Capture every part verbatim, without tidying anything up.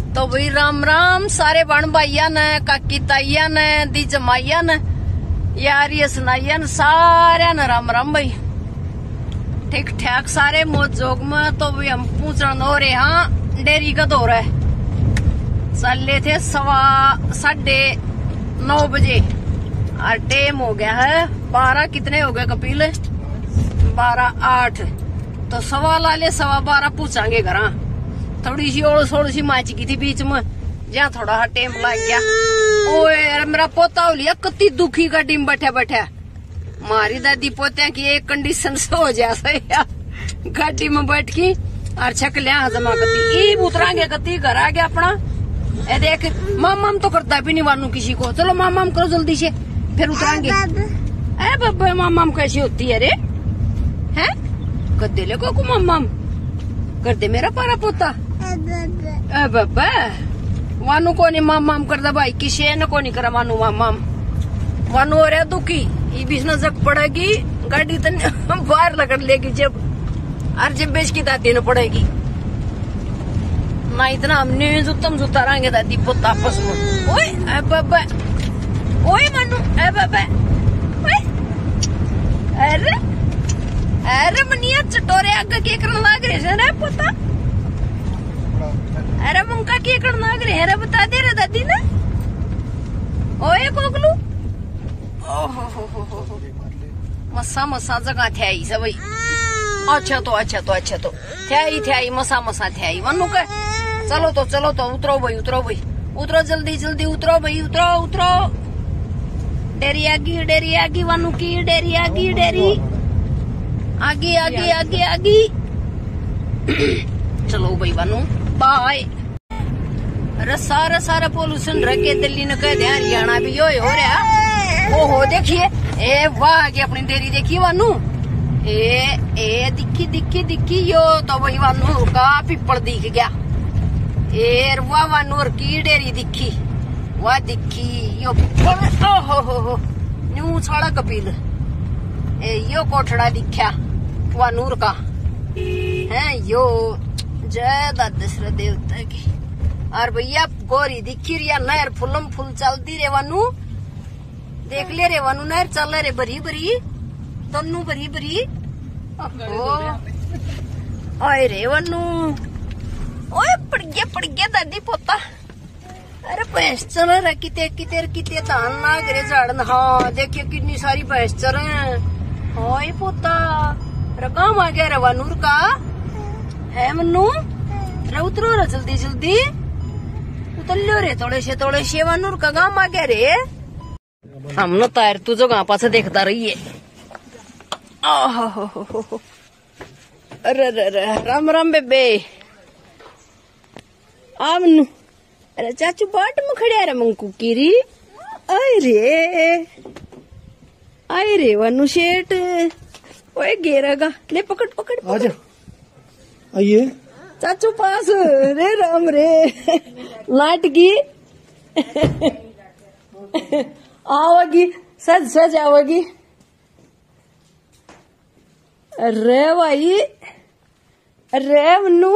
तो भाई राम राम सारे बन भाइया ने, काकी ताइया ने, दी जमाइया ने, यार ये सुनाइया ने, सारे ने राम राम भाई। ठीक ठाक सारे मौज जोग में। तो भाई हम पूछन हो रहे हाँ डेरी का दौर है। चले थे सवा साढ़े नौ बजे और टाइम हो गया है बारह, कितने हो गए कपिल? बारह आठ। तो सवा ला ले सवा बारह पूछांगे घर। थोड़ी सी ओड़ सोड़ सी माच की थी बीच में, जहाँ थोड़ा सा टाइम लग गया। ओए मेरा पोता हो लिया कति दुखी गाड़ी में बैठा बैठा। मारी दादी पोत्या की एक कंडीशन से हो जाए गाड़ी में बैठ की और छक लिया जमा कती ई उतरांगे कती घर आ गया अपना। ए देख माम माम तो करता भी नहीं वानू किसी को। चलो माम माम करो जल्दी से फिर उतरांगे। ए बब्बे माम माम कैसी होती है रे? हैं कर दे ले को माम माम कर दे मेरा पारा पोता। ए बब्बा वानू को नहीं माम माम कर दे भाई, किसी ने को नहीं करा वानू माम माम। वानू हो रहा दुखी, ये बीच न जग पड़ेगी गाड़ी तो बाहर लगन लेगी जब और जब बेच की दादी न पड़ेगी ना। इतना हमने जुतम जुता रहेंगे दादी पोता आपस में। ओए ए बब्बा, ओए मानू, ए बब्बा, ओए अरे अरे मनिया चटोरे आगे के करने लग रहे हैं रे पोता। अरे मुंका के करने लग रहे हैं रे, बता दे रे दादी ने। ओए कोगलू, ओहो हो हो हो हो मसा मसा जगह थे आई सब। अच्छा तो अच्छा तो अच्छा तो थे आई थे आई मसा मसा थे आई वनु के। चलो तो चलो तो उतरो भाई, उतरो भाई, उतरो जल्दी जल्दी उतरो भाई, उतरो उतरो। डेरी आगी डेरी आगी वनु की डेरी आगी डेरी आगे आगे आगे आगे। चलो भाई वनु बाय। अरे सारा सारा पोल्यूशन रखे दिल्ली ने कह दिया, हरियाणा भी यो हो रहा। ओ हो देखिए, ए वाह आगे अपनी डेरी देखी वानू। ए ए दिखी दिखी दिखी यो तो वही वानू का पिपड़ दिख गया। ए वाह वानू की डेरी दिखी, वाह दिखी यो पिपड़। ओ हो हो हो न्यू छाड़ा कपिल। ए यो कोठड़ा दिखा वानूर का है यो। जय दशरथ देवता की। और भैया गोरी दिखी रिया नहर फुलम फुल चलती रे वानू। देख ले रे वानू नहर चल रे बरी बरी तन्नू बरी बरी। ओए रे वानू, ओए पड़ गया पड़ गया दादी पोता। अरे भैंस चल रहा किते किते किते धान ना गिरे झाड़न। हाँ देखिए कितनी सारी भैंस चल रहे। ओए पोता रकाम आ गया रे वानूर का है मन्नू। रे उतरो रे जल्दी जल्दी उतर लो रे, थोड़े से थोड़े से वानूर का गांव आ गया रे। हम न तार तू जो गांव पास देखता रही है। अरे अरे राम राम बेबे आमनू। अरे चाचू बाट में खड़े रे मंकू कीरी। आए रे आए रे वानू शेठ। ओए घेरागा ले पकड़ पकड़, पकड़। आजा आइए चाचू पास रे राम रे लाटगी आवेगी सज सज आवेगी। अरे भाई अरे मन्नू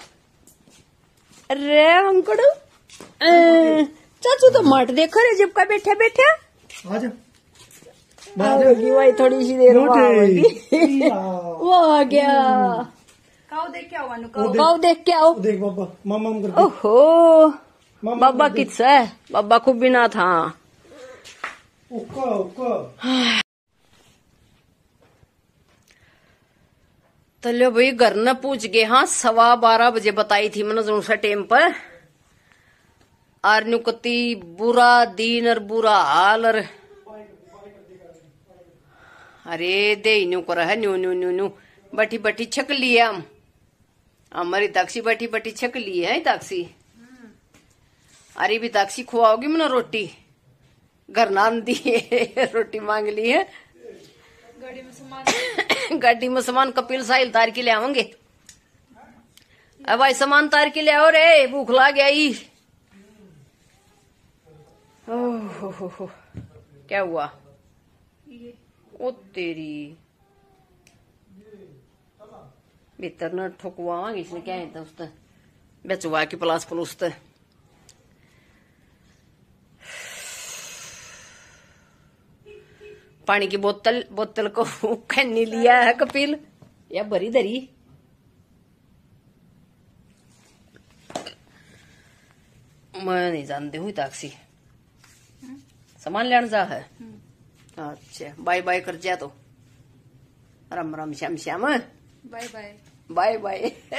अरे अंकड़ चाचू तो मट देखो रे जब का बैठे बैठे। आजा आवेगी भाई थोड़ी सी देर में आवेगी। वो आ गया। काऊ देख के आओ वानू, काऊ देख के आओ। देख बाबा माम माम कर दे। ओहो बाबा किस्सा है, बाबा खूब बिना था। उका उका तो लो भाई घर न पूछ गए। हाँ सवा बारह बजे बताई थी मैंने जो सा टाइम पर। और न्यू कति बुरा दिन और बुरा हाल। और अरे दे न्यू कर है न्यू न्यू न्यू न्यू बैठी बैठी छक लिए हम। हमारी ताक्सी बैठी बैठी छक ली है ताक्सी। अरे भी ताक्सी खुआओगी मैंने रोटी घर नाम दी रोटी मांग ली है। गाड़ी में सामान गाड़ी में सामान कपिल साहिल तार के ले आवेंगे। अब भाई सामान तार के ले आओ रे, भूख लाग आई। ओह हो हो क्या हुआ? ओ तेरी भीतर न ठोकवा इसने क्या है उसने बेचवा की प्लास प्लुस पानी की बोतल बोतल को खन्नी लिया है कपिल या भरी धरी। मैं नहीं जानती हूँ ताक्सी सामान लेने जा है। अच्छा बाय बाय कर जा तो Ram Ram Shyam Shyam bye bye bye bye.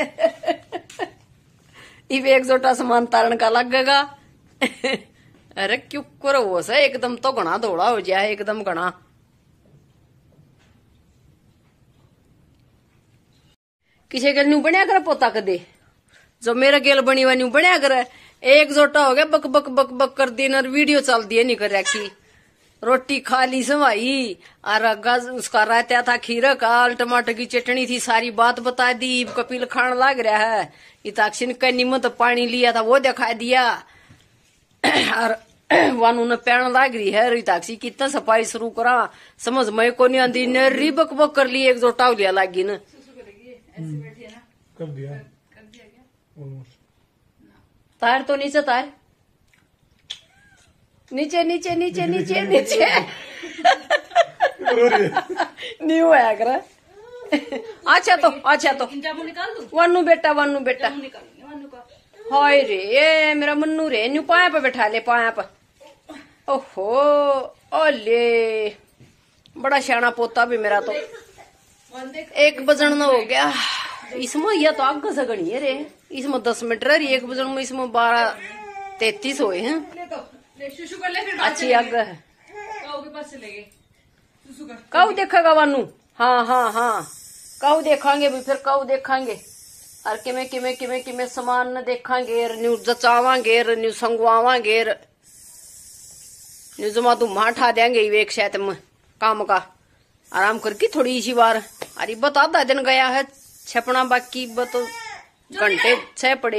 इब एक जोटा सामान तारण का लगेगा। अरे क्यों करो वो से एकदम तो घना दौड़ा हो जाए एकदम घना। किसी गेल न्यू बनया करे पोता कदे जो मेरा गेल बनी हुआ न्यू बनया करे। एक जोटा हो गया बक बक बक बक कर दिन और वीडियो चल दिए नहीं कर रखी। रोटी खा ली सवाई और गज उसका रहता था खीरा का टमाटर की चटनी थी सारी बात बता दी। कपिल खान लग रहा है इताक्षी ने कन्नी में तो पानी लिया था वो दिखा दिया और वानू ने पैण लाग रही है। इताक्षी कितना सफाई शुरू करा समझ मैं को नहीं आंदी नरी बक बक कर ली एक जोटा लिया लागी न कर दिया ऑलमोस्ट। तार तो नीचे तार नीचे नीचे नीचे नीचे नीचे नहीं हुआ कर। अच्छा तो अच्छा तो वन्नू बेटा वन्नू बेटा हाय रे ये मेरा मन्नू रे न्यू पाया पे बैठा ले पाया पे। ओहो ओले बड़ा सियाना पोता भी मेरा तो। एक बजन हो गया इसमें या तो आग से गणी है रे इसमें दस मिनट रही एक बजन में इसमें बारह तैतीस हुए हैं। अच्छी आग है काऊ देखेगा वानू। हाँ हाँ हाँ काऊ देखांगे भी फिर काऊ देखांगे और किमे किमे किमे किमे सामान न देखांगे न्यू जचावांगे न्यू संगवावांगे न्यू जमा तू माठा देंगे एक शायद में काम का आराम करके थोड़ी सी बार। अरे बता दा दिन गया है छपना बाकी बतो घंटे छह पड़े।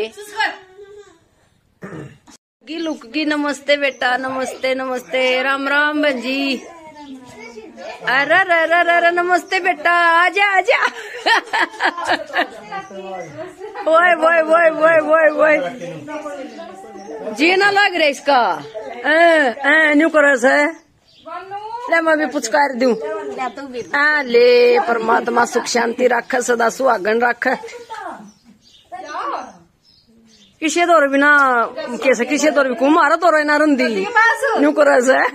की लुक की नमस्ते बेटा नमस्ते नमस्ते राम राम बंजी। अरे अरे अरे नमस्ते बेटा आजा आजा। ओए ओए ओए ओए ओए ओए जी ना लग रहा इसका न्यू करस है ले मैं भी पुचकार दूं। आ ले परमात्मा सुख शांति रख सदा सुहागन रख। किसे दौर बिना कैसे किसे दौर भी कुमारा तो रहना रंदी न्यू करस है।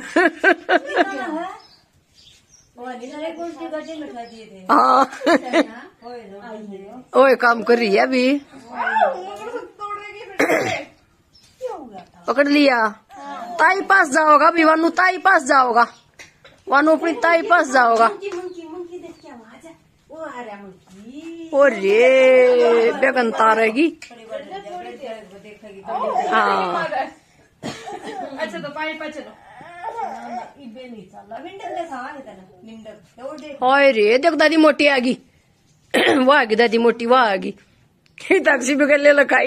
हाँ ओए काम कर रही है अभी पकड़ लिया। ताई पास जाओगा अभी वानू ताई पास जाओगा वानू अपनी ताई पास जाओगा। ओ रे बेगन तारेगी। हाँ अच्छा तो पानी पा चलो। हाय रे देख दादी मोटी आ गई वो आ गई दादी मोटी वो आ गई ताक्सी भी कर ले लखाई।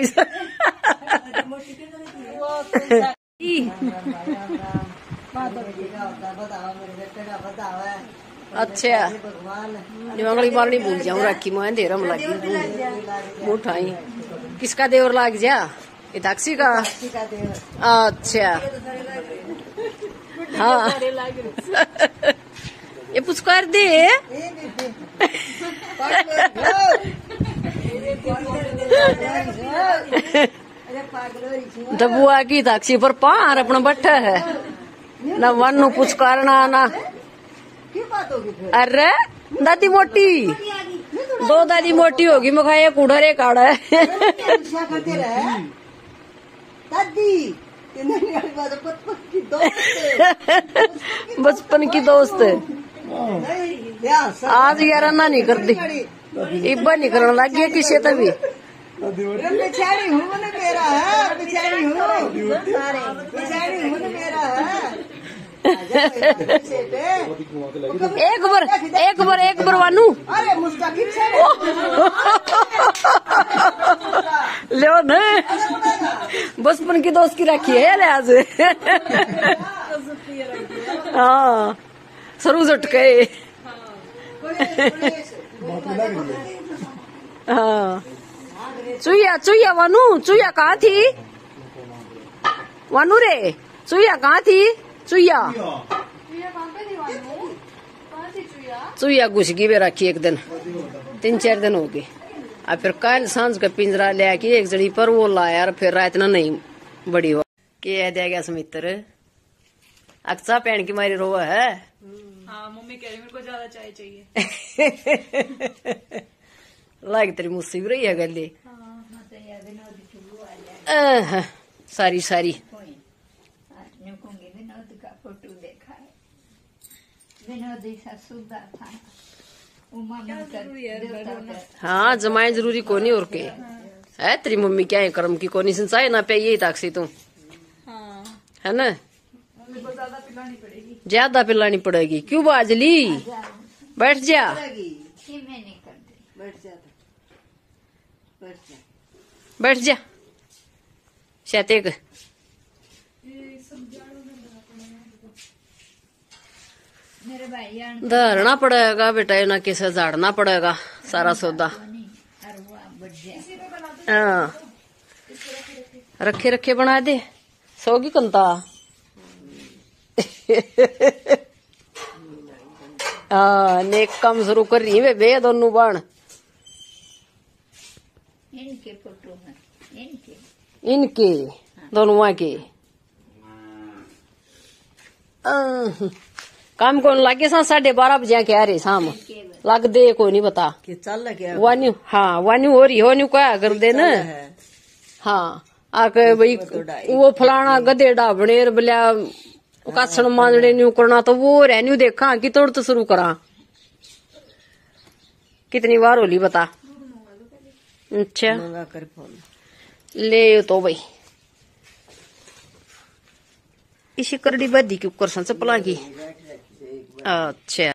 अच्छा निवांगली मारनी भूल जाऊं राखी मैं अंधेरा में लगी उठाई किसका देवर लाग जा ये ताक्सी का। अच्छा हाँ ये पुचकार दे दबुआ की ताक्सी पर पार अपना बट्ठा है ना वन पुचकारना ना। अरे दादी मोटी दो दादी मोटी होगी मुखाया कूड़ा रे काड़ा है। बचपन की दोस्त आज यार ना नहीं करती इब्बा नहीं करने लग गया किसे तभी। पिछाड़ी हूँ मेरा है पिछाड़ी हूँ पिछाड़ी हूँ मेरा है। एक बार एक बार एक बार वानू अरे मुस्ताकिब ले न बचपन की दोस्त की रखी है ले आज। हाँ सरू झटके। हाँ चुईया चुईया वानू चुईया कहाँ थी वानू रे चुईया कहाँ थी चुईया चुया घुस गई वे रखी एक दिन, तीन चार दिन हो गए। अब फिर कल सांझ का पिंजरा ले आके एक जड़ी पर वो लाया और फिर रात ना नहीं बड़ी हो के दे गया समित्र अक्सा पहन की मारी रोवा है। हाँ मम्मी कह रही मेरे को ज्यादा चाय चाहिए। लाग तेरी मुस्सी भी रही है गली। आह, सारी सारी फोटो देखा है विनोद सुधा था। हाँ जमाए जरूरी कोनी और के है तेरी मम्मी क्या है कर्म की कोनी सिंचाई ना पे यही ताकसी तू हाँ है ना मम्मी को ज्यादा पिलानी पड़ेगी। ज्यादा पिलानी पड़ेगी क्यों बाजली बैठ जा नहीं करते बैठ जा बैठ जा बैठ जा शैतेक मेरे भाई धरना पड़ेगा बेटा ना किसे झाड़ना पड़ेगा सारा सौदा। हाँ रखे रखे बना दे सोगी कंता। हाँ नेक काम शुरू कर रही है बे दोनों बाण इनके फोटो में इनके इनके दोनों के आह, काम कौन लागे सा साढ़े बारह बजे के आ रहे शाम लग दे कोई नहीं बता कि चल क्या वान्यू हाँ वान्यू हो रही हो न्यू क्या कर दे न हाँ आके भाई वो फलाना गधे डाबनेर बलिया काछण मांजने न्यू करना तो वो रहन्यू देखा कि तोड़ तो शुरू करा कितनी बार होली बता। अच्छा मंगा कर फोन ले तो भाई इसी करड़ी बदी की ऊपर चपला की। अच्छा